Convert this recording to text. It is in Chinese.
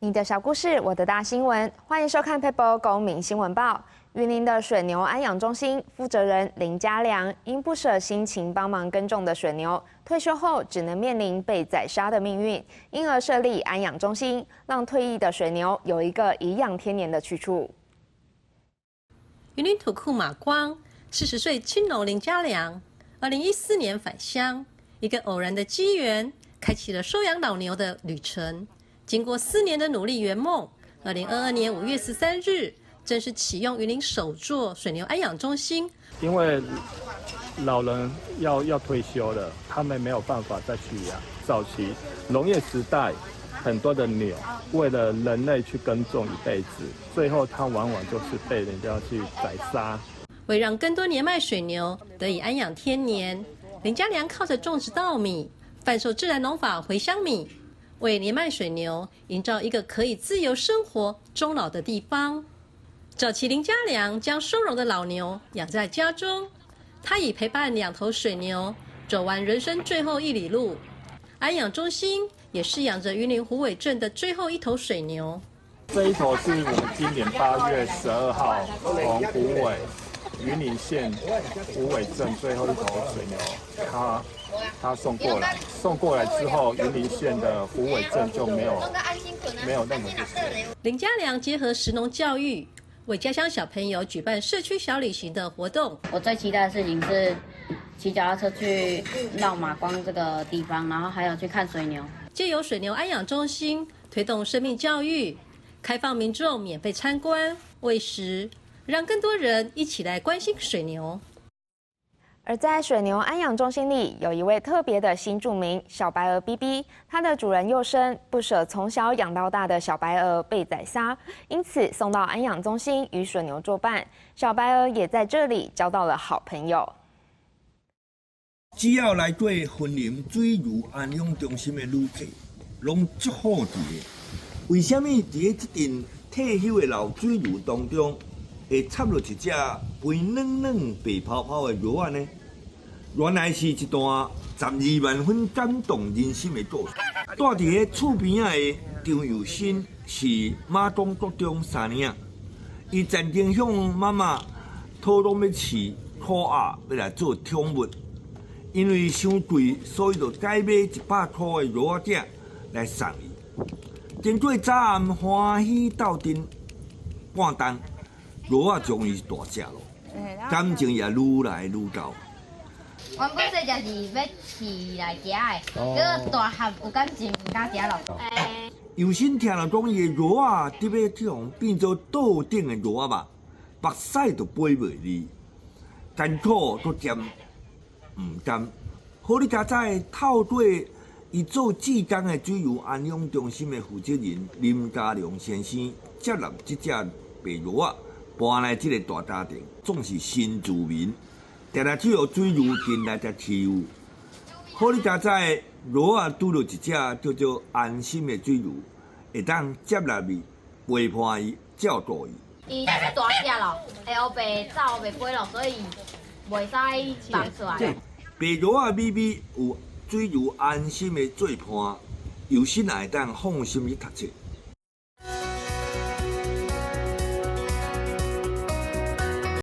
你的小故事，我的大新闻，欢迎收看 PeoPo 公民新闻报。云林的水牛安养中心负责人林家良，因不舍辛勤帮忙耕种的水牛，退休后只能面临被宰杀的命运，因而设立安养中心，让退役的水牛有一个颐养天年的去处。 云林土库马光40岁青农林家良，2014年返乡，一个偶然的机缘，开启了收养老牛的旅程。经过4年的努力圆梦，2022年5月13日正式启用云林首座水牛安养中心。 因为老人要退休了，他们没有办法再去养。早期农业时代，很多的牛为了人类去耕种一辈子，最后它往往就是被人家去宰杀。 为让更多年迈水牛得以安养天年，林家良靠着种植稻米，贩售自然农法茴香米，为年迈水牛营造一个可以自由生活终老的地方。早期林家良将收容的老牛养在家中，他已陪伴2头水牛走完人生最后1里路。安养中心也饲养着云林虎尾镇的最后1头水牛。 这一头是我们今年8月12号从虎尾云林县虎尾镇最后1头水牛，他送过来之后，云林县的虎尾镇就没有任何事。 林家良结合食农教育，为家乡小朋友举办社区小旅行的活动。 我最期待的事情是骑脚踏车去绕马光这个地方，然后还有去看水牛。 借由水牛安养中心推动生命教育，开放民众免费参观喂食，让更多人一起来关心水牛。 而在水牛安养中心里，有一位特别的新住民小白鹅 BB， 它的主人幼生不舍从小养到大的小白鹅被宰杀，因此送到安养中心与水牛作伴。小白鹅也在这里交到了好朋友。 只要来过云林水牛安养中心的旅客，拢足好伫的。为什么伫这阵退休的老水牛当中，会插入一只肥嫩嫩、白泡泡的肉仔呢？原来是一段12万分感动人心的故事。住伫个厝边仔的张友新是马东国中3年，伊曾经向妈妈讨拢要饲兔鸭，要来做宠物。因为伤贵，所以就改买100块的肉仔来送伊。经过早暗欢喜斗阵半冬，肉仔终于大只了，感情也愈来愈高。 原本这就是要饲来食的，结果大汉有感情，唔敢食咯。 有心听了讲，伊的肉仔特别像变做倒顶的肉仔吧，目屎都飞袂离，艰苦都占唔甘。好你家在透对伊做志工的水牛安养中心的负责人林家良先生接纳这只白肉仔，搬来这个大家庭，总是新住民。定定去互水牛进来才欺负，好你家在罗啊拄到一只叫做安心的水牛，会当接纳伊、陪伴伊、照顾伊。 伊大只咯，会后白走后白飞咯，所以袂使放出来。 白罗啊咪咪有水牛安心的做伴，有心也会当放心去读册。